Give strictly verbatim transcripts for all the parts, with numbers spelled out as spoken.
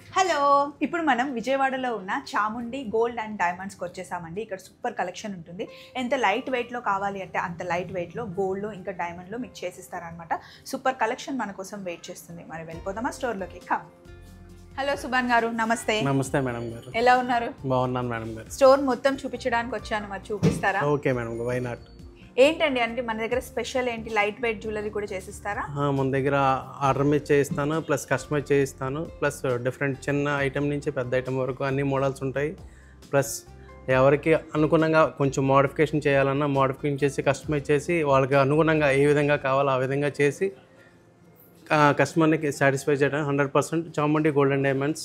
Hello ఇప్పుడు మనం విజయవాడలో ఉన్న చాముండి గోల్డ్ అండ్ డైమండ్స్కి వచ్చేసామండి. ఇక్కడ సూపర్ కలెక్షన్ ఉంటుంది. ఎంత లైట్ వెయిట్లో కావాలి అంటే అంత లైట్ వెయిట్లో గోల్డ్లో ఇంకా డైమండ్లో మీకు చేసిస్తారనమాట. సూపర్ కలెక్షన్ మన కోసం వెయిట్ చేస్తుంది. మరి వెళ్ళిపోదామా స్టోర్లోకి? కమ్. హలో సుభాన్ గారు, నమస్తే. నమస్తే మేడం గారు, ఎలా ఉన్నారు? బాగున్నాను మేడం గారు. స్టోర్ మొత్తం చూపించడానికి వచ్చాను, మరి చూపిస్తారా? Okay madam, why not. ఏంటండి అంటే మన దగ్గర స్పెషల్ ఏంటి? లైట్ వెయిట్ జ్యువెలరీ కూడా చేసిస్తారా? మన దగ్గర ఆర్డర్ మీద చేయిస్తాను, ప్లస్ కస్టమైజ్ చేయిస్తాను, ప్లస్ డిఫరెంట్ చిన్న ఐటెం నుంచి పెద్ద ఐటెం వరకు అన్ని మోడల్స్ ఉంటాయి. ప్లస్ ఎవరికి అనుగుణంగా కొంచెం మోడిఫికేషన్ చేయాలన్నా మోడిఫికేషన్ చేసి కస్టమైజ్ చేసి వాళ్ళకి అనుగుణంగా ఏ విధంగా కావాలో ఆ విధంగా చేసి కస్టమర్కి సాటిస్ఫై చేయడం hundred percent Chamundi gold and diamonds.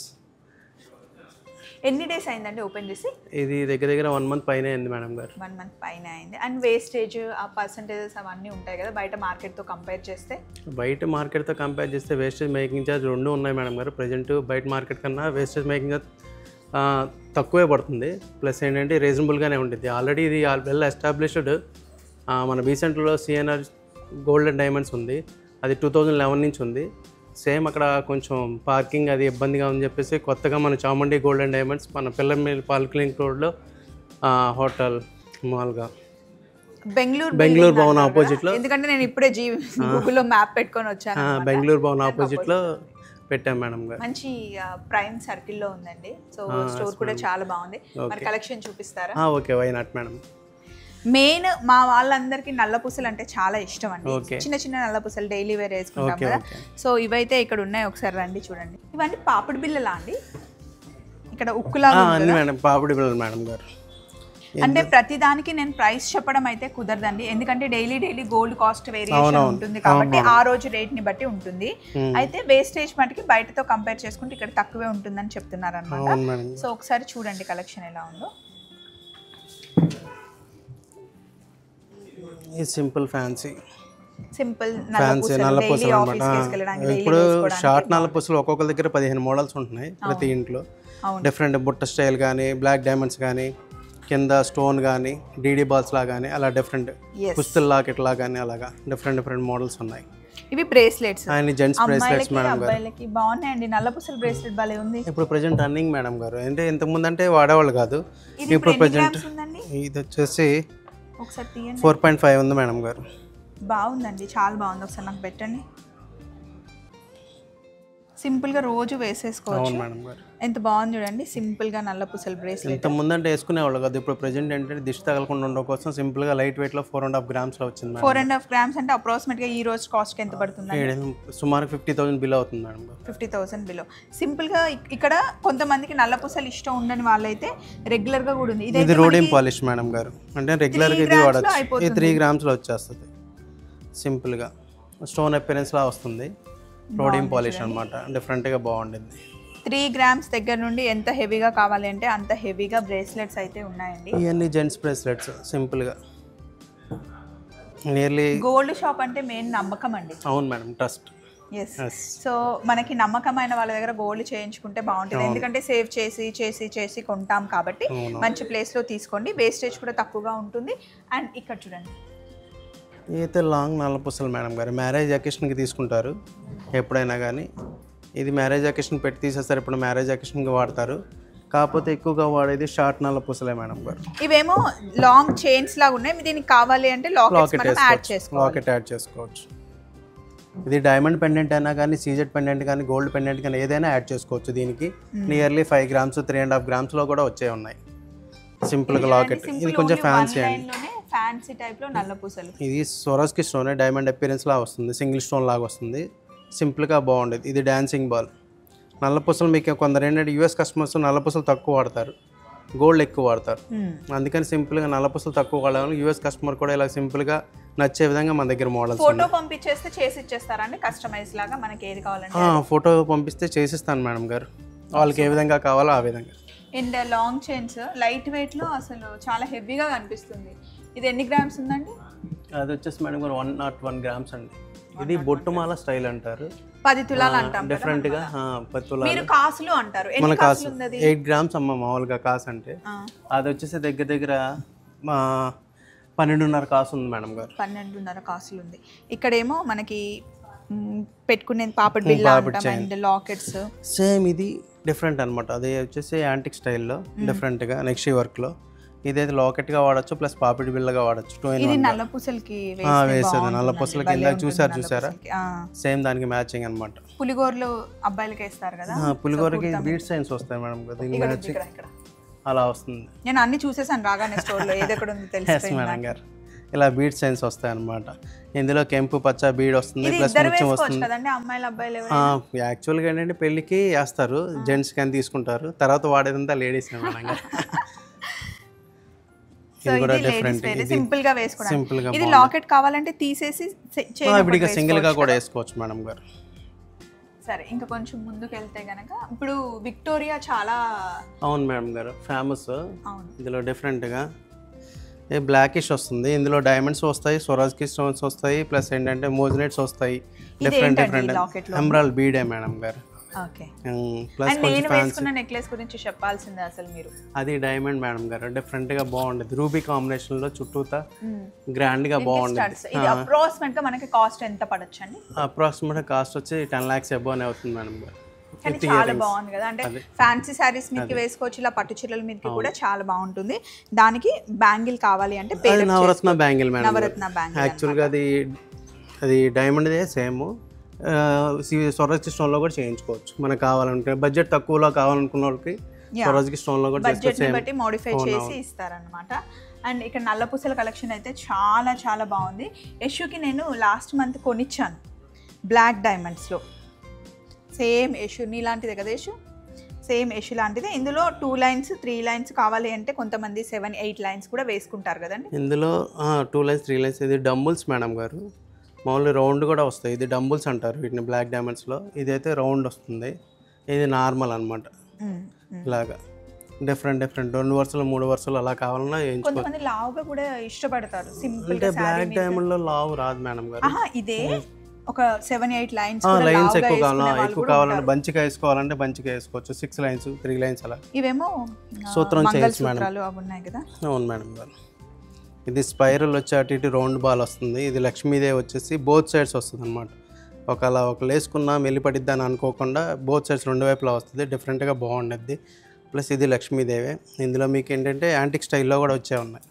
ఎన్ని డేస్ అయిందండి ఓపెన్ చేసి? ఇది దగ్గర దగ్గర వన్ మంత్ పైన అయింది మేడం గారు. వన్ మంత్ పైన అయింది. అండ్ వేస్టేజ్ ఆ పర్సంటేజెస్ అవన్నీ ఉంటాయి కదా బయట మార్కెట్తో కంపేర్ చేస్తే? బయట మార్కెట్తో కంపేర్ చేస్తే వేస్టేజ్ మేకింగ్ ఛార్జ్ రెండు ఉన్నాయి మేడం గారు. ప్రజెంట్ బయట మార్కెట్ కన్నా వేస్టేజ్ మేకింగ్ ఛార్జ్ తక్కువే పడుతుంది. ప్లస్ ఏంటంటే రీజనబుల్గానే ఉంటుంది. ఆల్రెడీ ఇది వెల్ ఎస్టాబ్లిష్డ్. మన బీసెంట్లో సిఎన్ఆర్ గోల్డ్ అండ్ డైమండ్స్ ఉంది, అది టూ థౌజండ్ లెవెన్ నుంచి ఉంది. సేమ్ అక్కడ కొంచెం పార్కింగ్ అది ఇబ్బందిగా ఉందని చెప్పేసి కొత్తగా మన చాముండి గోల్డ్ అండ్ డైమండ్స్ మన పిల్లమిల్ పాలిక్లినిక్ రోడ్లో హోటల్ మాల్గా బెంగళూరు బెంగళూరు భవన్ ఆపోజిట్లో, ఎందుకంటే నేను ఇప్పుడే జీ గూగుల్లో మ్యాప్ పెట్టుకొని వచ్చాను. బెంగళూరు భవన్ ఆపోజిట్లో పెట్టాం మేడం గారు. మంచి ప్రైమ్ సర్కిల్లో ఉందండి. సో స్టోర్ కూడా చాలా బాగుంది. మరి కలెక్షన్ చూపిస్తారా? Okay, why not madam. Main మా వాళ్ళందరికీ నల్ల పూసలు అంటే చాలా ఇష్టం అండి. చిన్న చిన్న నల్ల పూసలు డైలీ వేర్ వేసుకుంటాం కదా. సో ఇవైతే ఇక్కడ ఉన్నాయి, ఒకసారి రండి చూడండి. ఇవన్నీ పాపిడి బిళ్ళలా అండి? ఇక్కడ ఉక్కులా మేడం, పాపిడి బిళ్ళలు మేడం గారు. అంటే ప్రతి దానికి నేను ప్రైస్ చెప్పడం అయితే కుదరదండి, ఎందుకంటే daily daily gold cost variation ఉంటుంది కాబట్టి ఆ రోజు రేట్ ని బట్టి ఉంటుంది. అయితే వేస్టేజ్ మటుకి బయటతో కంపేర్ చేసుకుంటే ఇక్కడ తక్కువే ఉంటుందని చెప్తున్నారు అనమాట. సో ఒకసారి చూడండి కలెక్షన్ ఎలా ఉందో. ఈ సింపుల్ ఫ్యాన్సీ సింపుల్ ఫ్యాన్సీ నల్ల పూసలు అనమాట. ఇప్పుడు షార్ట్ నల్ల పూసలు ఒక్కొక్కరి దగ్గర పదిహేను మోడల్స్ ఉంటున్నాయి ప్రతి ఇంట్లో. డిఫరెంట్ బుట్ట స్టైల్ కానీ, బ్లాక్ డైమండ్స్ కానీ, కింద స్టోన్ కానీ, డీడీ బాల్స్ లా కానీ, అలా డిఫరెంట్ పుస్తల్ లాకెట్ లా కానీ, అలాగా డిఫరెంట్ డిఫరెంట్ మోడల్స్ ఉన్నాయి. ఇవి bracelets and gents bracelets madam గారు. అబ్బాయిలకి బాగున్నాయండి. నల్ల పూసల బ్రేస్లెట్ భలే ఉంది. ఇప్పుడు ప్రెజెంట్ రన్నింగ్ మేడం గారు. అంటే ఇంతకు ముందు అంటే వాడేవాళ్ళు కాదు, ఇప్పుడు ప్రెజెంట్ ఇది వచ్చేసి ఒకసారి తీయండి. ఫోర్ పాయింట్ ఫైవ్ ఉంది మేడం గారు. బాగుందండి, చాలా బాగుంది. ఒకసారి నాకు పెట్టండి. సింపుల్గా రోజు వేసేసుకోవచ్చు మేడం గారు. ఎంత బాగుంది చూడండి, సింపుల్గా నల్ల పూసల బ్రేస్లెట్. ఇంత ముందంటే వేసుకునేవాళ్ళు కాదు, ఇప్పుడు ప్రెజెంట్ ఏంటంటే దిష్టి తగలకుండా ఉండడం కోసం సింపుల్గా లైట్ వెయిట్లో ఫోర్ అండ్ హాఫ్ గ్రామ్స్ లో వచ్చింది. ఫోర్ అండ్ హాఫ్ గ్రామ్స్ అంటే అప్రాక్సిమేట్గా ఈ రోజు కాస్ట్ ఎంత పడుతుంది? సుమారు ఫిఫ్టీ థౌసండ్ బిల్ అవుతుంది మేడం గారు. Fifty thousand below. సింపుల్గా ఇక్కడ కొంతమందికి నల్ల పూసలు ఇష్టం ఉండని వాళ్ళైతే రెగ్యులర్గా కూడా ఉంది. ఇది రోడియం పాలిష్ మేడం గారు, అంటే రెగ్యులర్గా ఇది వాడచ్చు. ఇది త్రీ గ్రామ్స్లో వచ్చేస్తుంది. సింపుల్గా స్టోన్ అపిరెన్స్లా వస్తుంది. రోడియం పాలిష్ అనమాట, డిఫరెంట్గా బాగుంటుంది. త్రీ గ్రామ్స్ దగ్గర నుండి ఎంత హెవీగా కావాలి అంటే అంత హెవీగా బ్రేస్లెట్స్ అయితే ఉన్నాయండి. ఇవన్నీ జెంట్స్ బ్రేస్లెట్స్ సింపుల్గా. నియర్లీ గోల్డ్ షాప్ అంటే మెయిన్ నమ్మకం అండి. అవును మేడం, ట్రస్ట్. ఎస్. సో మనకి నమ్మకమైన వాళ్ళ దగ్గర గోల్డ్ చేయించుకుంటే బాగుంటుంది, ఎందుకంటే సేవ్ చేసి చేసి చేసి కొంటాం కాబట్టి మంచి ప్లేస్లో తీసుకోండి. వేస్టేజ్ కూడా తక్కువగా ఉంటుంది. అండ్ ఇక్కడ చూడండి, అయితే లాంగ్ నల్ల పూసలు మేడం గారు మ్యారేజ్ అకేషన్కి తీసుకుంటారు ఎప్పుడైనా కానీ. ఇది మ్యారేజ్ అకేషన్ పెట్టి తీసేస్తారు, ఇప్పుడు మ్యారేజ్ అకేషన్కి వాడతారు. కాకపోతే ఎక్కువగా వాడేది షార్ట్ నల్ల పూసలే మేడం గారు. ఇవేమో లాంగ్ చైన్స్ లాగా ఉన్నాయి, దీనికి కావాలి అంటే లాకెట్ యాడ్ చేసుకోవచ్చు. లాకెట్ యాడ్ చేసుకోవచ్చు. ఇది డైమండ్ పెండెంట్ అయినా కానీ, సీజెడ్ పెండెంట్ కానీ, గోల్డ్ పెండెంట్ కానీ ఏదైనా యాడ్ చేసుకోవచ్చు. దీనికి nearly five grams three and half గ్రామ్స్లో కూడా వచ్చే ఉన్నాయి సింపుల్గా లాకెట్. ఇది కొంచెం ఫ్యాన్సీ అండి, ఫ్యాన్సీ టైప్లో నల్ల పూసలు. ఇది సొరస్కి స్టోన్ డైమండ్ అపిరెన్స్ లా వస్తుంది, సింగిల్ స్టోన్ లాగా వస్తుంది. సింపుల్గా బాగుండేది. ఇది డాన్సింగ్ బాల్. నల్ల పూసలు మీకు కొందరు ఏంటంటే యూఎస్ కస్టమర్స్ నల్ల పూసలు తక్కువ వాడతారు, గోల్డ్ ఎక్కువ వాడతారు. అందుకని సింపుల్గా నల్ల పూసలు తక్కువ వాడాలి. యూఎస్ కస్టమర్ కూడా ఇలా సింపుల్గా నచ్చే విధంగా మన దగ్గర మోడల్స్. ఫోటో పంపించేస్తే చేసి ఇచ్చేస్తారండి కస్టమైజ్ లాగా, మనకి ఏది కావాలంటే. ఫోటో పంపిస్తే చేసిస్తాను మేడం గారు, వాళ్ళకి ఏ విధంగా కావాలో ఆ విధంగా. అండ్ లాంగ్ చైన్స్ లైట్ వెయిట్లో అసలు చాలా హెవీగా కనిపిస్తుంది. ఇది ఎన్ని గ్రామ్స్ ఉందండి? అది వచ్చేసి మేడం గారు వన్ నాట్ వన్ గ్రామ్స్ అండి. ఇది బొట్టుమాల స్టైల్ అంటారు, పది తులాలు అంటాం డిఫరెంట్ గా. పది తులాలు మీరు కాసులు అంటారు. మన కాసు ఎయిట్ గ్రామ్స్ అమ్మ మామూలుగా కాసు అంటే. అది వచ్చేసి దగ్గర దగ్గర పన్నెండున్నర కాసు ఉంది మేడం గారు. పన్నెండున్నర కాసులు ఉంది. ఇక్కడేమో మనకి పెట్టుకునేది పాపడ్ బిల్ల అంటాం అండ్ లాకెట్స్ సేమ్ ఇది డిఫరెంట్ అనమాట. అది వచ్చేసి యాంటిక్ స్టైల్లో డిఫరెంట్గా నెక్స్ట్ వర్క్లో. ఇదైతే లాకెట్గా వాడచ్చు ప్లస్ పాపిడి బిల్లగా వాడచ్చు. టూ ఇన్ నల్ల పూసలకి వేసేది నల్ల పూసలకి ఇందాక చూసారు చూసారా సేమ్ దానికి మ్యాచింగ్ అనమాట. పులిగోరలు అబ్బాయిలకి వేస్తారు కదా, పులిగోరకి బీట్ సైన్స్ వస్తాయి మేడం. దీని అలా వస్తుంది. నేను అన్ని చూసేసాను రాగానే స్టోర్లో, ఏది ఎక్కడ ఉంది తెలుసు మేడం గారు. ఇలా బీట్ సైన్స్ వస్తాయి అనమాట. ఇందులో కెంపు పచ్చ బీడ్ వస్తుంది ప్లస్ ముత్యం వస్తుంది. యాక్చువల్గా ఏంటంటే పెళ్ళికి వేస్తారు, జెంట్స్ కానీ తీసుకుంటారు, తర్వాత వాడేదంతా లేడీస్ మేడం గారు. ఇది కూడా డిఫరెంట్, సింపుల్ గా వేసుకోవడం. సింపుల్ గా ఇది లాకెట్ కావాలంటే తీసేసి విడిగా సింగిల్ గా కూడా వేసుకోవచ్చు మేడం గారు. సరే ఇంకా కొంచెం ముందుకు వెళ్తే గనక ఇప్పుడు విక్టోరియా చాలా అవును మేడం గారు ఫేమస్. ఇందులో డిఫరెంట్ గా ఏ బ్లాకిష్ వస్తుంది, ఇందులో డైమండ్స్ వస్తాయి, స్వరాజ్కి స్టోన్స్ వస్తాయి, ప్లస్ ఏంటంటే మోజనెట్స్ వస్తాయి. Different different emerald bead madam గారు. ఓకే. ప్లస్ నేను వేసుకున్న నెక్లెస్ గురించి చెప్పాల్సిందే అసలు మీరు. అది డైమండ్ మేడం గారు, డిఫరెంట్ గా బాగుండేది. రూబీ కాంబినేషన్ లో చుట్టూతా గ్రాండ్ గా బాగుండేది. ఇది అప్రాక్సిమేట్ గా మనకి కాస్ట్ ఎంత పడొచ్చు అండి? అప్రాక్సిమేట్ కాస్ట్ వచ్చి టెన్ లాక్స్ అబోవ్ అవుతుంది మేడం గారు. చాలా బాగుంది కదా, అంటే ఫ్యాన్సీ శారీస్ మీదకి వేసుకోవచ్చు, ఇలా పట్టు చీరల మీదకి కూడా చాలా బాగుంటుంది. దానికి బ్యాంగిల్ కావాలి అంటే navaratna bangle madam. Navaratna bangle actual గా అది అది డైమండ్ దే సేమ్, స్వరాజ్కి స్టోన్ లో కూడా చేయించుకోవచ్చు మనకు కావాలంటే. బడ్జెట్ తక్కువలో కావాలనుకున్న వాళ్ళకి స్వరాజ్కి స్టోన్ లో కూడా బడ్జెట్ ని బట్టి మోడిఫై చేసి ఇస్తారనమాట. అండ్ ఇక్కడ నల్ల పూసల కలెక్షన్ అయితే చాలా చాలా బాగుంది. యశుకి నేను లాస్ట్ మంత్ కొనిచ్చాను బ్లాక్ డైమండ్స్లో. సేమ్ యశు నీలాంటిదే కదా యశు, సేమ్ యశు లాంటిదే. ఇందులో టూ లైన్స్ త్రీ లైన్స్ కావాలి అంటే కొంతమంది సెవెన్ ఎయిట్ లైన్స్ కూడా వేసుకుంటారు కదండి. ఇందులో టూ లైన్స్ త్రీ లైన్స్. ఇది డంబుల్స్ మేడం గారు, మామూలు రౌండ్ కూడా వస్తాయి. ఇది డంబుల్స్ అంటారు వీటిని బ్లాక్ డైమండ్స్లో. ఇదైతే రౌండ్ వస్తుంది, ఇది నార్మల్ అనమాట. ఇలాగా డిఫరెంట్ డిఫరెంట్ రెండు వరుసలు మూడు వరుసలు అలా కావాలన్నా కొంతమంది లావుగా కూడా ఇష్టపడతారు. సింపుల్ అంటే బ్లాక్ డైమండ్ లో లావు రాదు మేడం గారు. ఇదే ఒక సెవెన్ ఎయిట్ లైన్స్ లైన్స్ ఎక్కువ కావాలన్నా ఎక్కువ కావాలంటే బంచిగా వేసుకోవాలంటే బంచిగా వేసుకోవచ్చు. సిక్స్ లైన్స్ త్రీ లైన్స్ అలా. ఇవేమో సూత్రం చేయొచ్చు మేడం. ఉన్నాయి కదా. అవును మేడం గారు. ఇది స్పైరల్ వచ్చి అటు ఇటు రౌండ్ బాల్ వస్తుంది. ఇది లక్ష్మీదేవి వచ్చేసి బోత్ సైడ్స్ వస్తుంది అనమాట. ఒకలా ఒకళ్ళు వేసుకున్నా మెల్లిపడిద్ది అని అనుకోకుండా బోత్ సైడ్స్ రెండు వైపులా వస్తుంది. డిఫరెంట్గా బాగుండద్ది. ప్లస్ ఇది లక్ష్మీదేవి. ఇందులో మీకు ఏంటంటే యాంటిక్ స్టైల్లో కూడా వచ్చే ఉన్నాయి.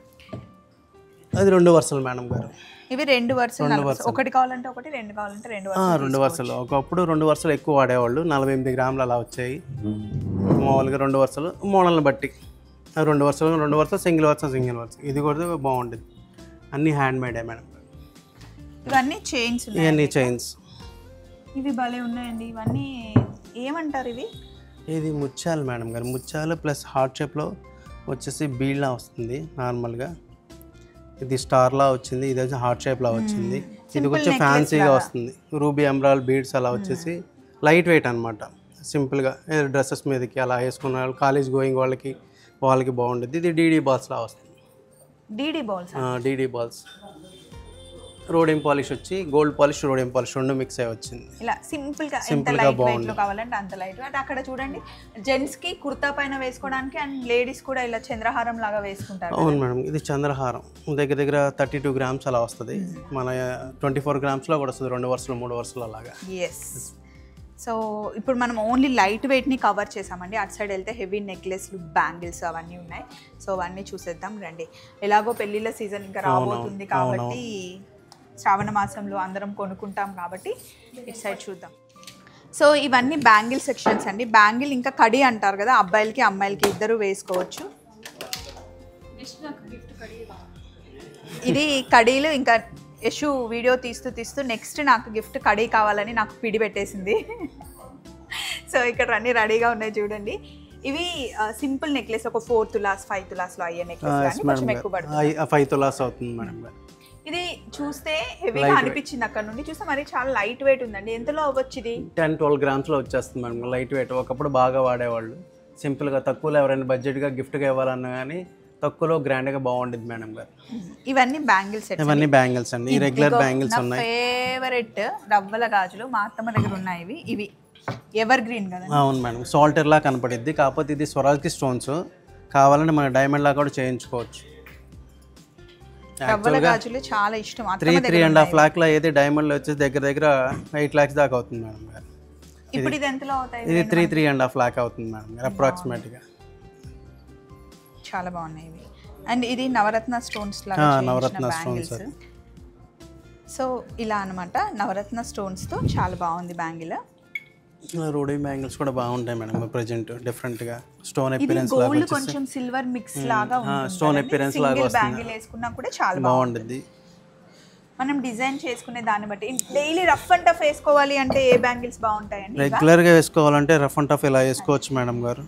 అది రెండు వరుసలు మేడం గారు. ఇవి రెండు వరుసలు, ఒకటి కావాలంటే ఒకటి, రెండు కావాలంటే రెండు రెండు వరుసలు. ఒకప్పుడు రెండు వరుసలు ఎక్కువ వాడేవాళ్ళు, నలభై ఎనిమిది గ్రాములు అలా వచ్చాయి. మామూలుగా రెండు వరుసలు మోడల్ని బట్టి రెండు వరుసలు రెండు వరుసలు సింగిల్ వరుస సింగిల్ వరుస. ఇది కూడా బాగుంటుంది. అన్ని హ్యాండ్ మేడే మేడం. ఇవన్నీ చైన్స్, ఇవన్నీ చైన్స్. ఇవి భలే ఉన్నాయండి. ఇవన్నీ ఏమంటారు ఇవి? ఇది ముత్యాలు మేడం గారు. ముత్యాలు ప్లస్ హార్ట్ షేప్లో వచ్చేసి బీడ్లా వస్తుంది నార్మల్గా. ఇది స్టార్లా వచ్చింది, ఇది వచ్చి హార్ట్ షేప్లా వచ్చింది. ఇది వచ్చి ఫ్యాన్సీగా వస్తుంది. రూబీ ఎమరాల్డ్ బీడ్స్ అలా వచ్చేసి లైట్ వెయిట్ అనమాట. సింపుల్గా డ్రెస్సెస్ మీదకి అలా వేసుకున్న వాళ్ళు, కాలేజ్ గోయింగ్ వాళ్ళకి వాళ్ళకి బాగుంటుంది. ఇది డీడీ బాల్స్లా వస్తుంది. DD balls DD balls rhodium polish వచ్చి గోల్డ్ పాలిష్ రోడియం పాలిష్ రెండు మిక్స్ అయ్యి వచ్చింది. ఇలా సింపుల్ గా ఎంత లైట్ వెయిట్ లో కావాలంటే అంత లైట్ వెయిట్. అక్కడ చూడండి జెంట్స్ కి కుర్తా పైన వేసుకోవడానికి, అండ్ లేడీస్ కూడా ఇలా చంద్రహారం లాగా వేసుకుంటారు. అవును మేడం. ఇది చంద్రహారం దగ్గర దగ్గర థర్టీ టూ గ్రామ్స్ అలా వస్తుంది. మన ట్వంటీ ఫోర్ గ్రామ్స్ లో కూడా వస్తుంది, రెండు వరుసలు మూడు వరుసలు అలాగా. ఎస్. సో ఇప్పుడు మనం ఓన్లీ లైట్ వెయిట్ని కవర్ చేసామండి. అటు సైడ్ వెళ్తే హెవీ నెక్లెస్లు, బ్యాంగిల్స్ అవన్నీ ఉన్నాయి. సో అవన్నీ చూసేద్దాం రండి. ఎలాగో పెళ్ళిళ్ళ సీజన్ ఇంకా రాబోతుంది కాబట్టి శ్రావణ మాసంలో అందరం కొనుక్కుంటాం కాబట్టి ఇటు సైడ్ చూద్దాం. సో ఇవన్నీ బ్యాంగిల్ సెక్షన్స్ అండి. బ్యాంగిల్ ఇంకా కడి అంటారు కదా, అబ్బాయిలకి అమ్మాయిలకి ఇద్దరు వేసుకోవచ్చు. ఇది కడీలు. ఇంకా యశు వీడియో తీస్తూ తీస్తూ నెక్స్ట్ నాకు గిఫ్ట్ కడీ కావాలని నాకు పిడి పెట్టేసింది. సో ఇక్కడ అన్నీ రెడీగా ఉన్నాయి చూడండి. ఇవి సింపుల్ నెక్లెస్, ఒక ఫోర్ తులాస్ ఫైవ్ తులాస్లో అయ్యే నెక్లెస్, కొంచెం ఎక్కువ పడుతుంది. ఫైవ్ తులాస్ అవుతుంది మేడం. ఇది చూస్తే హెవీగా అనిపించింది అక్కడ నుండి చూస్తే, మరి చాలా లైట్ వెయిట్ ఉందండి. ఎంతలో అవ్వచ్చు ఇది? టెన్ ట్వెల్వ్ గ్రామ్స్లో వచ్చేస్తుంది మేడం లైట్ వెయిట్. ఒకప్పుడు బాగా వాడేవాళ్ళు సింపుల్గా, తక్కువలో ఎవరైనా బడ్జెట్గా గిఫ్ట్గా ఇవ్వాలన్నా కానీ తక్కువలో గ్రాండ్గా బాగుంటుంది మేడం గారు. ఇవన్నీ బ్యాంగిల్స్, ఇవన్నీ బ్యాంగిల్స్ అండి. ఈ రెగ్యులర్ బ్యాంగిల్స్ ఉన్నాయి. ఫేవరెట్ రవ్వల గాజులు మా అత్తమ్మ దగ్గర ఉన్నాయి. ఇవి ఇవి ఎవర్ గ్రీన్ కదా. అవును మేడం. సాల్టర్ లా కనపడిద్ది, కాకపోతే ఇది స్వరాజ్కి స్టోన్స్. కావాలంటే మన డైమండ్ లా కూడా చేయించుకోవచ్చు. రవ్వల గాజులు చాలా ఇష్టం. Three three and half lakh లో అయితే డైమండ్లో వచ్చేసి దగ్గర దగ్గర ఎయిట్ లాక్స్ దాకా అవుతుంది మేడం గారు. ఇప్పుడు ఇది ఎంతలో అవుతాయి? ఇది three three and half lakh అవుతుంది మేడం గారు అప్రాక్సిమేట్గా. చాలా బాగున్నాయి ఇవి. అండ్ ఇది నవరత్న స్టోన్స్ లాగా నవరత్న స్టోన్స్. సో ఇలా అనమాట నవరత్న స్టోన్స్ తో చాలా బాగుంది బ్యాంగిల్. రూడీ బ్యాంగిల్స్ కూడా బాగుంటాయి మేడం ప్రెజెంట్ డిఫరెంట్ గా స్టోన్ అపిరెన్స్ లాగా గోల్డ్ కొంచెం సిల్వర్ మిక్స్ లాగా ఉంటుంది. స్టోన్ అపిరెన్స్ లాగా వస్తుంది. బ్యాంగిల్ వేసుకున్నా కూడా చాలా బాగుంటుంది. మనం డిజైన్ చేసుకునే దాన్ని బట్టి డైలీ రఫ్ అండ్ టఫ్ వేసుకోవాలి అంటే ఏ బ్యాంగిల్స్ బాగుంటాయండి? రెగ్యులర్ గా వేసుకోవాలంటే రఫ్ అండ్ టఫ్ ఇలా వేసుకోవచ్చు మేడం గారు.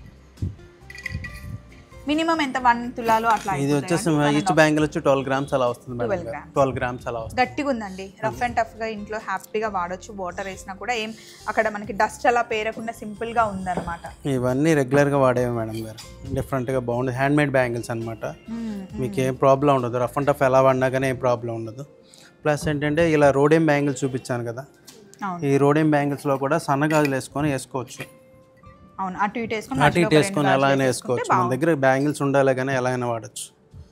మినిమం ఎంత వన్ తులాలో అట్లా? ఇది వచ్చేసి ఈచ్ బ్యాంగిల్ వచ్చి ట్వెల్వ్ గ్రామ్స్ అలా వస్తుంది మేడం. ట్వెల్వ్ గ్రామ్స్ అలా వస్తుంది. గట్టిగా ఉందండి. రఫ్ అండ్ టఫ్ గా ఇంట్లో హ్యాపీగా వాడొచ్చు. వాటర్ వేసినా కూడా ఏం అక్కడ మనకి డస్ట్ అలా పేరకుండా సింపుల్ గా ఉందన్నమాట. ఇవన్నీ రెగ్యులర్ గా వాడేవి మేడం గారు. డిఫరెంట్ గా బాగుంది. హ్యాండ్ మేడ్ బ్యాంగిల్స్ అనమాట. మీకు ఏం ప్రాబ్లం ఉండదు. రఫ్ అండ్ టఫ్ ఎలా వాడినా కానీ ఏం ప్రాబ్లం ఉండదు. ప్లస్ ఏంటంటే ఇలా రోడియం బ్యాంగిల్స్ చూపించాను కదా, ఈ రోడియం బ్యాంగిల్స్ లో కూడా సన్నగాజులు వేసుకొని వేసుకోవచ్చు. అవును, అటు ఇటు వేసుకొని అటు ఇటు వేసుకొని ఎలా అయినా వేసుకోవచ్చు. మన దగ్గర బ్యాంగిల్స్ ఉండాలి కానీ ఎలా అయినా వాడచ్చు.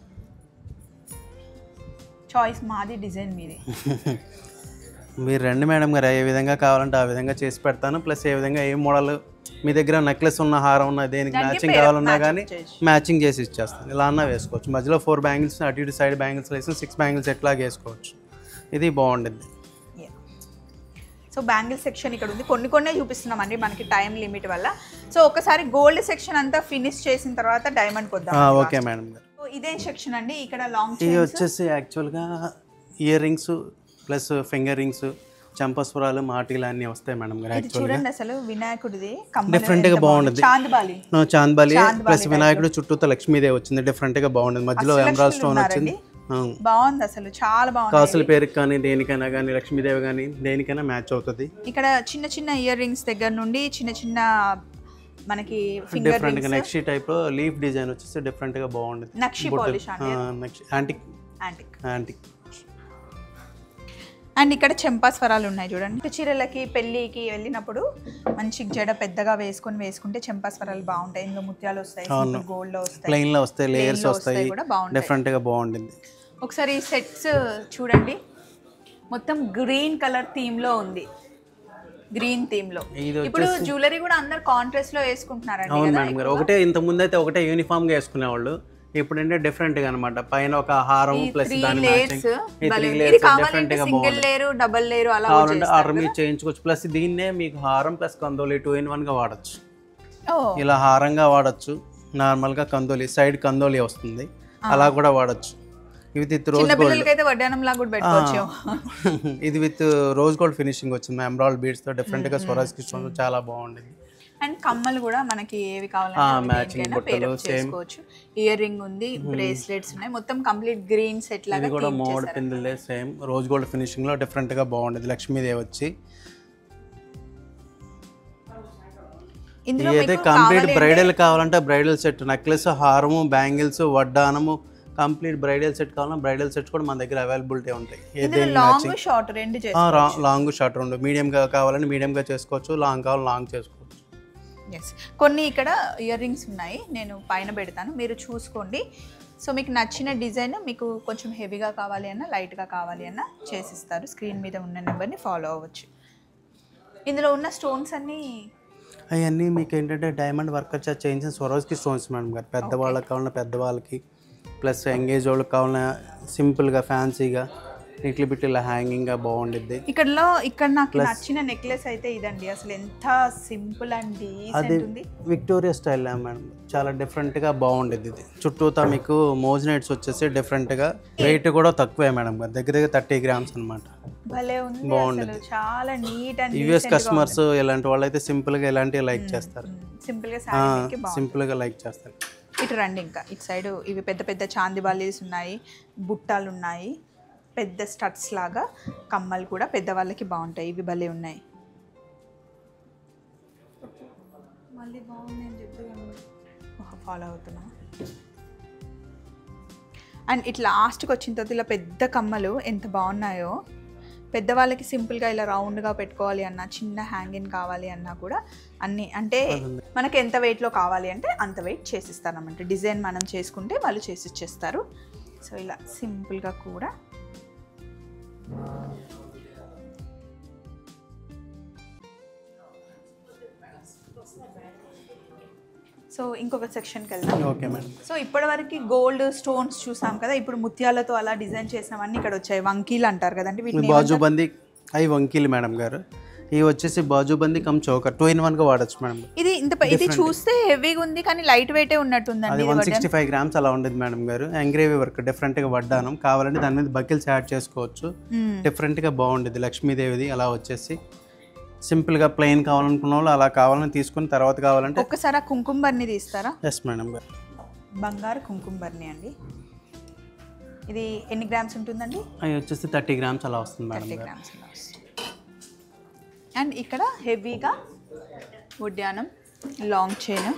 చాయిస్ మాది, డిజైన్ మీది. మీరు రండి మేడం గారు, ఏ విధంగా కావాలంటే ఆ విధంగా చేసి పెడతాను. ప్లస్ ఏ విధంగా ఏ మోడల్ మీ దగ్గర నెక్లెస్ ఉన్న హారం ఉన్న దేనికి మ్యాచింగ్ కావాలన్నా కానీ మ్యాచింగ్ చేసి ఇచ్చేస్తాను. ఇలా అన్నా వేసుకోవచ్చు. మధ్యలో ఫోర్ బ్యాంగిల్స్ అటు ఇటు సైడ్ బ్యాంగిల్స్ వేసి సిక్స్ బ్యాంగిల్స్ ఎట్లాగా వేసుకోవచ్చు. ఇది బాగుంటుంది. సో బ్యాంగిల్ సెక్షన్ ఇక్కడ ఉంది. కొన్ని కొన్నే చూపిస్తున్నామండి మనకి టైం లిమిట్ వల్ల. సో ఒకసారి గోల్డ్ సెక్షన్ అంతా ఫినిష్ చేసిన తర్వాత డైమండ్ కొద్దాం. ఓకే మేడం గారు. సో ఇదే సెక్షన్ అండి. ఇక్కడ లాంగ్ ఇది వచ్చేసి యాక్చువల్గా ear rings plus finger rings, చంపస్వరాలు, మాటీలు అన్నీ వస్తాయి మేడం గారు. చూడండి అసలు వినాయకుడిది డిఫరెంట్ గా బాగుంటుంది. చాందబాలి చాందబాలి ప్లస్ వినాయకుడు చుట్టూతో లక్ష్మీదేవి వచ్చింది. డిఫరెంట్ గా బాగుంటుంది. మధ్యలో ఎమరాల్డ్ స్టోన్ వచ్చింది. బాగుంది అసలు, చాలా బాగుంది. కాసుల పేరుకి కానీ దేనికైనా కానీ లక్ష్మీదేవి కానీ దేనికైనా మ్యాచ్ అవుతుంది. ఇక్కడ చిన్న చిన్న ఇయర్ రింగ్స్ దగ్గర నుండి చిన్న చిన్న మనకి ఫింగర్ డిఫరెంట్ గా నక్షి టైప్ లో లీఫ్ డిజైన్ వచ్చేసి డిఫరెంట్ గా బాగుంటుంది. నక్షి polish antique antique antique. And ఇక్కడ చెంపా స్వరాలు ఉన్నాయి చూడండి. చీరలకి పెళ్ళికి వెళ్ళినప్పుడు మంచి జడ పెద్దగా వేసుకొని వేసుకుంటే చెంపా స్వరాలు బాగుంటాయి. ఇందులో ముత్యాలు వస్తాయి, గోల్డ్ లో వస్తాయి, ప్లెయిన్ లో వస్తాయి, లేయర్స్ వస్తాయి, డిఫరెంట్ గా బాగుంటుంది. ఒకసారి సెట్స్ చూడండి. మొత్తం గ్రీన్ కలర్ థీమ్ లో ఉంది. గ్రీన్ థీమ్ లో ఇప్పుడు జ్యువెలరీ కూడా అందరు కాంట్రాస్ట్ లో వేసుకుంటున్నారండి. అవును మేడం గారు. ఒకటే ఇంత ముందు అయితే ఒకటే యూనిఫామ్ గా వేసుకునేవాళ్ళు. ఇప్పుడు అంటే డిఫరెంట్ గా అనమాట. పైన ఒక హారం ప్లస్ దాని మ్యాచింగ్ డిఫరెంట్ గా బాగుంటుంది. డబుల్ లేయర్ అలా కావాలంటే ఆర్డర్ మీరు చేయించుకోవచ్చు. ప్లస్ దీన్నే మీకు హారం ప్లస్ కందోలి టూ ఇన్ వన్ గా వాడచ్చు. ఇలా హారంగా వాడచ్చు, నార్మల్ గా కందోలి సైడ్ కందోలి వస్తుంది అలా కూడా వాడచ్చు. ఇది విత్ రోజ్ గోల్డ్ అయితే వడ్డానం లాగా కూడా పెట్టుకోవచ్చు. ఇది విత్ రోజ్ గోల్డ్ ఫినిషింగ్ వచ్చింది. ఎమరాల్డ్ బీడ్స్ తో డిఫరెంట్ గా స్వరాజ్కి స్టోన్ చాలా బాగుంటుంది. అండ్ కమ్మలు కూడా మనకి ఏవి కావాలంటే చేసుకోవచ్చు. ఇయర్ రింగ్ ఉంది, బ్రేస్లెట్స్ ఉన్నాయి. మొత్తం కంప్లీట్ గ్రీన్ సెట్ లాగా కూడా మోడ్ పిందులే సేమ్ రోజ్ గోల్డ్ ఫినిషింగ్ లో డిఫరెంట్ గా బాగుంటుంది. లక్ష్మీదేవి వచ్చి ఇదైతే కంప్లీట్ బ్రైడల్ కావాలంటే బ్రైడల్ సెట్, నెక్లెస్, హారము, బ్యాంగిల్స్, వడ్డానము, కంప్లీట్ బ్రైడల్ సెట్ కావాలన్నా బ్రైడల్ సెట్ కూడా మన దగ్గర అవైలబిలిటీ ఉంటాయి. లాంగ్ షార్ట్ రెండు చేసుకోవచ్చు. లాంగ్ షార్ట్ రెండు, మీడియం గా కావాలంటే మీడియం గా చేసుకోవచ్చు, లాంగ్ కావాలి లాంగ్ చేసుకోవచ్చు. ఎస్, కొన్ని ఇక్కడ ఇయర్ రింగ్స్ ఉన్నాయి, నేను పైన పెడతాను, మీరు చూసుకోండి. సో మీకు నచ్చిన డిజైన్ మీకు కొంచెం హెవీగా కావాలి అన్నా లైట్గా కావాలి అన్నా చేసిస్తారు. స్క్రీన్ మీద ఉన్న నెంబర్ని ఫాలో అవ్వచ్చు. ఇందులో ఉన్న స్టోన్స్ అన్నీ అవన్నీ మీకు ఏంటంటే డైమండ్ వర్క్ వచ్చి చేయించిన స్వరోజ్కి స్టోన్స్ మేడం గారు. పెద్దవాళ్ళకి కావాలన్నా పెద్దవాళ్ళకి, ప్లస్ ఎంగేజ్ వాళ్ళకి కావాలన్నా సింపుల్గా ఫ్యాన్సీగా ఇట్లా బిట్ ఇలా హ్యాంగింగ్గా బాగుండిద్ది. ఇక్కడలో ఇక్కడ నాకు నచ్చిన నెక్లెస్ అయితే ఇదండి. అసలు ఎంత సింపుల్ అండ్ డీసెంట్ ఉంది. విక్టోరియా స్టైల్ మేడం, చాలా డిఫరెంట్గా బాగుండిద్ది. ఇది చుట్టూతా మీకు మోజినైట్స్ వచ్చేసి డిఫరెంట్గా, వెయిట్ కూడా తక్కువే మేడం గారు, దగ్గర దగ్గర థర్టీ గ్రామ్స్ అనమాట. భలే ఉంది, బాగుంటుంది, చాలా నీట్ అండ్ యూఎస్ కస్టమర్స్ ఇలాంటి వాళ్ళు అయితే సింపుల్గా ఇలాంటివి లైక్ చేస్తారు. సింపుల్గా సింపుల్గా లైక్ చేస్తారు. ఇటు రండి, ఇంకా ఇటు సైడ్ ఇవి పెద్ద పెద్ద చాందిబాలీస్ ఉన్నాయి, బుట్టాలు ఉన్నాయి, పెద్ద స్టడ్స్ లాగా కమ్మలు కూడా పెద్దవాళ్ళకి బాగుంటాయి. ఇవి భలే ఉన్నాయి. మళ్ళీ బాగుంది అని చెప్పి ఫాలో అవుతున్నా. అండ్ ఇట్లా లాస్ట్కి వచ్చిన తర్వాత ఇలా పెద్ద కమ్మలు ఎంత బాగున్నాయో. పెద్దవాళ్ళకి సింపుల్గా ఇలా రౌండ్గా పెట్టుకోవాలి అన్నా, చిన్న హ్యాంగింగ్ కావాలి అన్నా కూడా అన్నీ అంటే మనకి ఎంత వెయిట్లో కావాలి అంటే అంత వెయిట్ చేసిస్తారన్నమాట. డిజైన్ మనం చేసుకుంటే వాళ్ళు చేసి ఇచ్చేస్తారు. సో ఇలా సింపుల్గా కూడా సో ఇంకొక సెక్షన్కి వెళ్దాం. Okay madam. సో ఇప్పటివరకు గోల్డ్ స్టోన్స్ చూసాం కదా, ఇప్పుడు ముత్యాలతో అలా డిజైన్ చేసినవన్నీ ఇక్కడ వచ్చాయి. వంకీలు అంటారు కదండి వీటిని. బాజుబందీ అవి వంకీలు మేడం గారు. ఇవి వచ్చేసి బాజుబందీ come choker two in one గా వాడచ్చు మేడం. ఇది ఇంత ఇది చూస్తే హెవీగా ఉంది కానీ లైట్ వెయిటే ఉన్నట్టుందండి. అది వన్ సిక్స్టీ ఫైవ్ గ్రామ్స్ అలా ఉండేది మేడం గారు. ఎంగ్రేవ్ వర్క్ డిఫరెంట్ గా వడ్డానం కావాలంటే దాని మీద బకిల్స్ యాడ్ చేసుకోవచ్చు. డిఫరెంట్ గా బాగుండేది. లక్ష్మీదేవిది అలా వచ్చేసి సింపుల్ గా ప్లెయిన్ కావాలనుకున్న వాళ్ళు అలా కావాలని తీసుకుని తర్వాత కావాలంటే ఒక్కసారి కుంకుమ బర్ని తీస్తారా? ఎస్ మేడం గారు. బంగారు కుంకుమ బర్ని అండి. ఇది ఎన్ని గ్రామ్స్ ఉంటుందండి? అవి వచ్చేసి థర్టీ గ్రామ్స్ అలా వస్తుంది మేడం థర్టీ గ్రామ్స్ అలా వస్తుంది. అండ్ ఇక్కడ హెవీగా ఉడ్యానం లాంగ్ చైన్.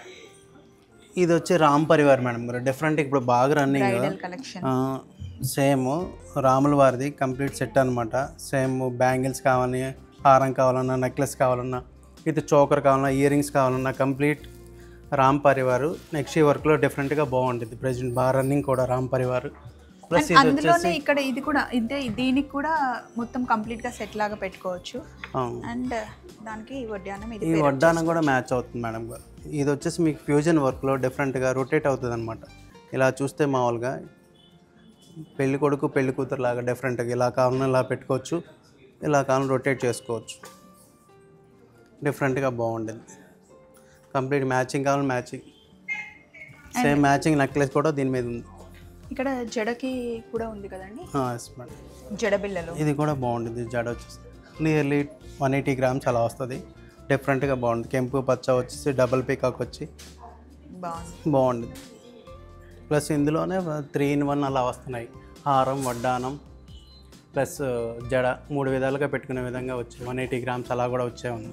ఇది వచ్చి రామ్ పరివార్ మేడం గారు. డిఫరెంట్ ఇప్పుడు బాగా రన్నింగ్ కలెక్షన్. సేమ్ రాముల వారిది కంప్లీట్ సెట్ అనమాట. సేమ్ బ్యాంగిల్స్ కావాలి, హారం కావాలన్నా, నెక్లెస్ కావాలన్నా, ఇది చోకర్ కావాలన్నా, ఇయర్ రింగ్స్ కావాలన్నా కంప్లీట్ రామ్ పరివారు. నెక్స్ట్ వర్క్లో డిఫరెంట్గా బాగుంటుంది. ప్రజెంట్ బాగా రన్నింగ్ కూడా రామ్ పరివారు. ప్లస్ ఇది అందులోనే ఇక్కడ ఇది కూడా ఇంతే, దీనికి కూడా మొత్తం కంప్లీట్ గా సెట్ లాగా పెట్టుకోవచ్చు. అండ్ దానికి వడ్డానం, ఇది ఈ వడ్డానం కూడా మ్యాచ్ అవుతుంది మేడం గారు. ఇది వచ్చేసి మీకు ఫ్యూజన్ వర్క్లో డిఫరెంట్గా రొటేట్ అవుతుంది అనమాట. ఇలా చూస్తే మామూలుగా పెళ్లి కొడుకు పెళ్లి కూతురు లాగా డిఫరెంట్గా ఇలా కావాలన్నా ఇలా పెట్టుకోవచ్చు, ఇలా కావాలని రొటేట్ చేసుకోవచ్చు. డిఫరెంట్గా బాగుంటుంది. కంప్లీట్ మ్యాచింగ్ కావాలి, మ్యాచింగ్ సేమ్ మ్యాచింగ్ నెక్లెస్ కూడా దీని మీద ఉంది. ఇక్కడ జడకి కూడా ఉంది కదండి. Yes madam. జడ బిళ్ళలు ఇది కూడా బాగుంటుంది. జడ వచ్చేసి నియర్లీ వన్ ఎయిటీ గ్రామ్స్ అలా వస్తుంది. డిఫరెంట్గా బాగుంటుంది. కెంపు పచ్చ వచ్చేసి డబల్ పీకాక్ వచ్చి బాగుంది బాగుంటుంది. ప్లస్ ఇందులోనే త్రీ ఇన్ వన్ అలా వస్తున్నాయి. హారం, వడ్డానం ప్లస్ జడ మూడు విధాలుగా పెట్టుకునే విధంగా వచ్చాయి. వన్ ఎయిటీ గ్రామ్స్ అలా కూడా వచ్చే ఉంది.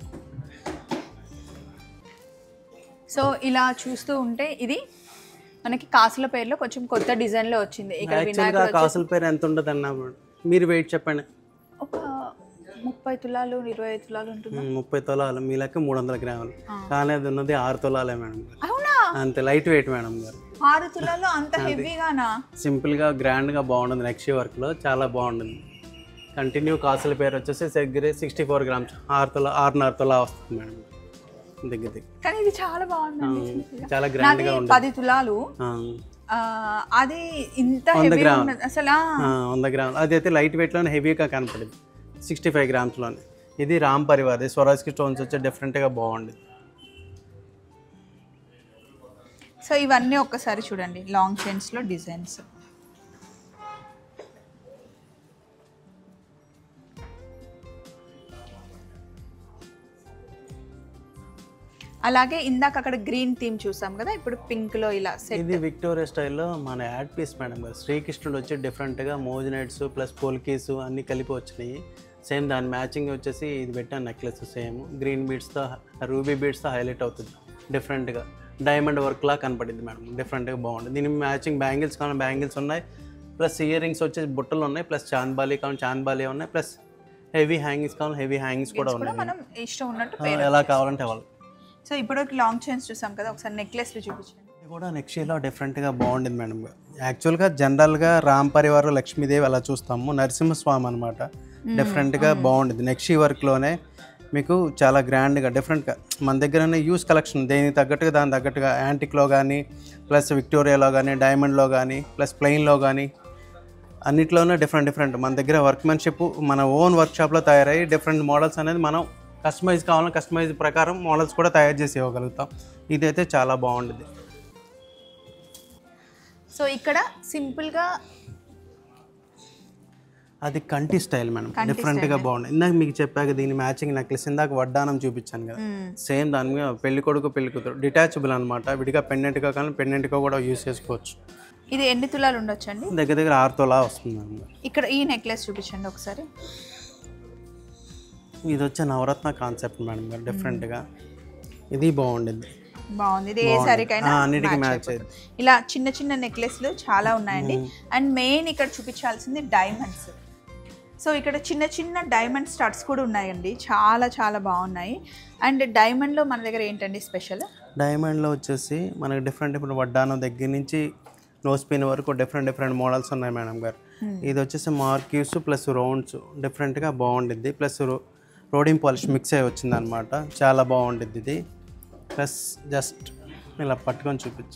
సో ఇలా చూస్తూ ఉంటే ఇది మనకి కాసుల పేరులో కొంచెం కొత్త డిజైన్లో వచ్చింది. ఇక్కడ కాసుల పేరు ఎంత ఉంటుంది అన్న మీరు వెయిట్ చెప్పండి. ఒక ముప్పై తులాలు ఇరవై ఐదు తులాలు ఉంటుంది. ముప్పై తులాలు మీ లెక్క మూడు వందల గ్రాములు. కానీ అది ఉన్నది ఆరు తులాలే మేడం గారు. అవునా? అంతే లైట్ వెయిట్ మేడం గారు. ఆరు తులాలు అంత హెవీగానా? సింపుల్గా గ్రాండ్గా బాగుంటుంది. నెక్స్ట్ వర్క్లో చాలా బాగుంటుంది. కంటిన్యూ కాసుల పేరు వచ్చేసి దగ్గర సిక్స్టీ ఫోర్ గ్రామ్స్ ఆరు తులా ఆరున్నర తులా వస్తుంది మేడం దగ్గర దగ్గర. కానీ ఇది చాలా బాగుంది. చాలా గ్రాండ్గా ఉంటుంది. పది తులాలు అది ఇంత హెవీ అసలు వంద గ్రాములు. అది అయితే లైట్ వెయిట్లోనే హెవీగా కనపడింది. సిక్స్టీ ఫైవ్ గ్రామ్స్లోనే. ఇది రామ్ పరివార్ స్వరాజ్కి స్టోన్స్ వచ్చే డిఫరెంట్గా బాగుంది. సో ఇవన్నీ ఒక్కసారి చూడండి లాంగ్ చైన్స్లో డిజైన్స్. అలాగే ఇందాక అక్కడ గ్రీన్ థీమ్ చూసాం కదా, ఇప్పుడు పింక్ లో ఇలా సెట్. ఇది విక్టోరియా స్టైల్లో మన యాడ్ పీస్ మేడం గారు. శ్రీకృష్ణుడు వచ్చి డిఫరెంట్గా మోజినైట్స్ ప్లస్ పోల్కీస్ అన్నీ కలిపి వచ్చినాయి. సేమ్ దాని మ్యాచింగ్ వచ్చేసి ఇది పెట్టాను నెక్లెస్. సేమ్ గ్రీన్ బీడ్స్తో రూబీ బీడ్స్తో హైలైట్ అవుతుంది. డిఫరెంట్గా డైమండ్ వర్క్లా కనపడింది మేడం. డిఫరెంట్గా బాగుంటుంది. దీని మ్యాచింగ్ బ్యాంగిల్స్ కావాలి బ్యాంగిల్స్ ఉన్నాయి. ప్లస్ ఇయర్ రింగ్స్ వచ్చేసి బుట్టలు ఉన్నాయి. ప్లస్ చాంద్బాలి కావాలి చాంద్బాలి ఉన్నాయి. ప్లస్ హెవీ హ్యాంగింగ్స్ కావాలి హెవీ హ్యాంగింగ్స్ కూడా ఉన్నాయి. మనం ఇష్టం ఉన్నట్టు ఎలా కావాలంటే వాళ్ళు. సో ఇప్పుడు లాంగ్ చైన్స్ చూసాం కదా, ఒకసారి నెక్లెస్లు చూపించండి. ఇది కూడా నెక్స్ట్ ఇయర్లో డిఫరెంట్గా బాగుండింది మేడం. యాక్చువల్గా జనరల్గా రామ్ పరివార్ లక్ష్మీదేవి అలా చూస్తాము. నరసింహస్వామి అనమాట. డిఫరెంట్గా బాగుంటుంది. నెక్స్ట్ ఈ వర్క్లోనే మీకు చాలా గ్రాండ్గా డిఫరెంట్గా మన దగ్గరనే యూస్ కలెక్షన్ దేనికి తగ్గట్టుగా దాని తగ్గట్టుగా యాంటిక్లో కానీ ప్లస్ విక్టోరియాలో కానీ డైమండ్లో కానీ ప్లస్ ప్లెయిన్లో కానీ అన్నిట్లోనే డిఫరెంట్ డిఫరెంట్ మన దగ్గర వర్క్మెన్షిప్ మన ఓన్ వర్క్షాప్లో తయారయ్యి డిఫరెంట్ మోడల్స్ అనేది మనం కస్టమైజ్ కావాలని కస్టమైజ్ ప్రకారం మోడల్స్ కూడా తయారు చేసి ఇవ్వగలుగుతాం. ఇదైతే చాలా బాగుంటుంది. సో ఇక్కడ సింపుల్గా అది కంటి స్టైల్ మేడం. డిఫరెంట్గా బాగుంది. ఇందాక మీకు చెప్పాక దీని మ్యాచింగ్ నెక్లెస్ ఇందాక వడ్డానం చూపించాను కదా, సేమ్ దాని మీద పెళ్లి కొడుకు పెళ్లి కూతురు డిటాచబుల్ అనమాట. విడిగా పెండెంట్గా కానీ పెండెంట్గా కూడా యూస్ చేసుకోవచ్చు. ఇది ఎన్ని తులాలు ఉండొచ్చు అండి? దగ్గర దగ్గర ఆరు తులా వస్తుంది మేడం. ఇక్కడ ఈ నెక్లెస్ చూపించండి ఒకసారి. ఇది వచ్చే నవరత్న కాన్సెప్ట్ మేడం గారు. డిఫరెంట్గా ఇది బాగుండేది. బాగుంది. ఇది ఏ సారీకైనా అన్నిటికీ మ్యాచ్ అయ్యింది. ఇలా చిన్న చిన్న నెక్లెస్లు చాలా ఉన్నాయండి. అండ్ మెయిన్ ఇక్కడ చూపించాల్సింది డైమండ్స్. సో ఇక్కడ చిన్న చిన్న డైమండ్ స్టడ్స్ కూడా ఉన్నాయండి. చాలా చాలా బాగున్నాయి. అండ్ డైమండ్లో మన దగ్గర ఏంటండి స్పెషల్? డైమండ్లో వచ్చేసి మనకి డిఫరెంట్ ఇప్పుడు వడ్డానం దగ్గర నుంచి నోస్ పిన్ వరకు డిఫరెంట్ డిఫరెంట్ మోడల్స్ ఉన్నాయి మేడం గారు. ఇది వచ్చేసి మార్క్యూస్ ప్లస్ రౌండ్స్ డిఫరెంట్గా బాగుండిద్ది. ప్లస్ రోడింగ్ పాలిష్ మిక్స్ అయ్యి వచ్చింది అనమాట. చాలా బాగుండిద్ది ఇది. ప్లస్ జస్ట్ ఇలా పట్టుకొని చూపించు.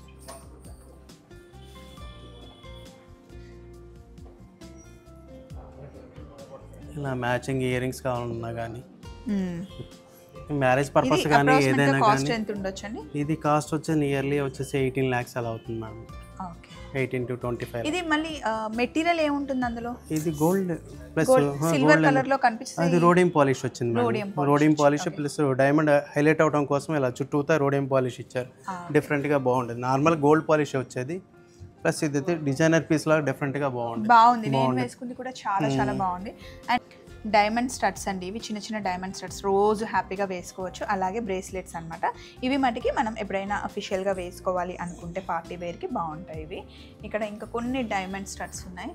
ఇలా మ్యాచింగ్ ఇయర్ రింగ్స్ కావాలన్నా కానీ మ్యారేజ్ పర్పస్ కానీ ఏదైనా కానీ ఇది కాస్ట్ వచ్చి నియర్లీ వచ్చేసి ఎయిటీన్ ల్యాక్స్ అలా అవుతుంది madam. Eighteen to twenty five. ఇది మళ్ళీ మెటీరియల్ ఏముంటుంది అందులో? ఇది గోల్డ్ ప్లస్ సిల్వర్ కలర్ లో కనిపిస్తుంది. అది రోడియం పాలిష్ వచ్చింది. Rhodium polish plus diamond highlight అవడం కోసం ఇలా చుట్టూతా రోడియం పాలిష్ ఇచ్చారు. డిఫరెంట్ గా బాగుంటుంది. నార్మల్ గోల్డ్ పాలిష్ వచ్చేది. ప్లస్ ఇది డిజైనర్ పీస్ లాగా డిఫరెంట్ గా బాగుంది. బాగుంది. నేను వేసుకుంది కూడా చాలా చాలా బాగుంది. అండ్ డైమండ్ స్టడ్స్ అండి ఇవి. చిన్న చిన్న డైమండ్ స్టడ్స్ రోజు హ్యాపీగా వేసుకోవచ్చు. అలాగే బ్రేస్లెట్స్ అనమాట. ఇవి మటుకి మనం ఎప్పుడైనా అఫీషియల్గా వేసుకోవాలి అనుకుంటే పార్టీ వేర్కి బాగుంటాయి ఇవి. ఇక్కడ ఇంకా కొన్ని డైమండ్ స్టడ్స్ ఉన్నాయి.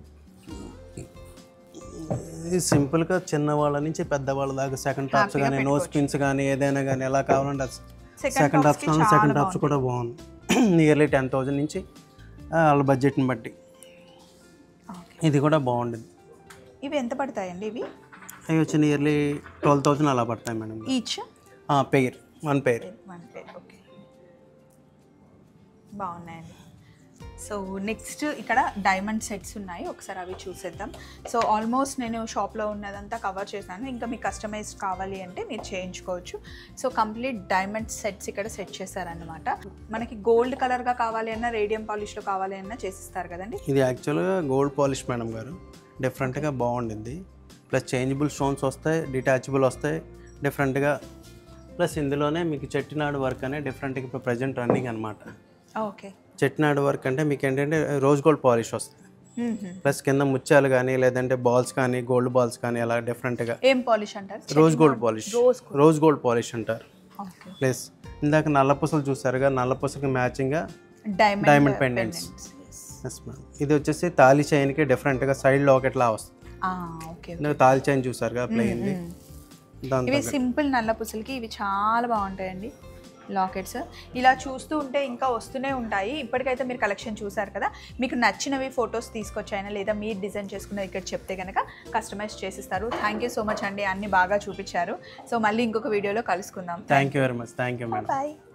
ఇది సింపుల్గా చిన్న వాళ్ళ నుంచి పెద్దవాళ్ళ దాకా సెకండ్ టాప్స్ కానీ నోస్ పిన్స్ కానీ ఏదైనా కానీ ఎలా కావాలంటే సెకండ్ టాప్స్ కానీ సెకండ్ టాప్స్ కూడా బాగుంది. నియర్లీ టెన్ థౌజండ్ నుంచి వాళ్ళ బడ్జెట్ని బట్టి ఇది కూడా బాగుంటుంది. ఇవి ఎంత పడతాయండి? ఇవి అవి వచ్చి నియర్లీ ట్వెల్వ్ థౌసండ్ అలా పడతాయి madam. Each pair one pair one pair okay. బాగున్నాయండి. సో నెక్స్ట్ ఇక్కడ డైమండ్ సెట్స్ ఉన్నాయి. ఒకసారి అవి చూసేద్దాం. సో ఆల్మోస్ట్ నేను షాప్లో ఉన్నదంతా కవర్ చేశాను. ఇంకా మీకు కస్టమైజ్ కావాలి అంటే మీరు చేయించుకోవచ్చు. సో కంప్లీట్ డైమండ్ సెట్స్ ఇక్కడ సెట్ చేశారనమాట. మనకి గోల్డ్ కలర్గా కావాలి అన్నా రేడియం పాలిష్లో కావాలి అన్నా చేసిస్తారు కదండి. ఇది యాక్చువల్గా గోల్డ్ పాలిష్ మేడం గారు. డిఫరెంట్గా బాగుండింది. ప్లస్ చేంజబుల్ స్టోన్స్ వస్తాయి, డిటాచబుల్ వస్తాయి డిఫరెంట్గా. ప్లస్ ఇందులోనే మీకు చెట్టినాడు వర్క్ అనే డిఫరెంట్గా ఇప్పుడు ప్రజెంట్ రన్నింగ్ అనమాట. ఓకే. చెట్టినాడు వర్క్ అంటే మీకు ఏంటంటే రోజ్ గోల్డ్ పాలిష్ వస్తుంది. ప్లస్ కింద ముత్యాలు కానీ లేదంటే బాల్స్ కానీ గోల్డ్ బాల్స్ కానీ అలా డిఫరెంట్గా. ఏం పాలిష్ అంటారు? Rose gold polish. Rose gold polish అంటారు. ప్లస్ ఇందాక నల్ల పూసలు చూసారుగా, నల్ల పూసలకి మ్యాచింగ్గా డైమండ్ పెండెంట్స్. Yes ma'am. ఇది వచ్చేసి తాళి చైన్కి డిఫరెంట్గా సైడ్ లాకెట్ లా వస్తుంది. తాళి చైన్ చూసారుగా ప్లెయిన్. ఇవి సింపుల్ నల్ల పూసలకి ఇవి చాలా బాగుంటాయండి లాకెట్స్. ఇలా చూస్తూ ఉంటే ఇంకా వస్తూనే ఉంటాయి. ఇప్పటికైతే మీరు కలెక్షన్ చూసారు కదా. మీకు నచ్చినవి ఫొటోస్ తీసుకొచ్చాయినా లేదా మీరు డిజైన్ చేసుకున్నది ఇక్కడ చెప్తే కనుక కస్టమైజ్ చేసిస్తారు. థ్యాంక్ యూ సో మచ్ అండి. అన్ని బాగా చూపించారు. సో మళ్ళీ ఇంకొక వీడియోలో కలుసుకుందాం. Thank you very much. Thank you madam. Bye.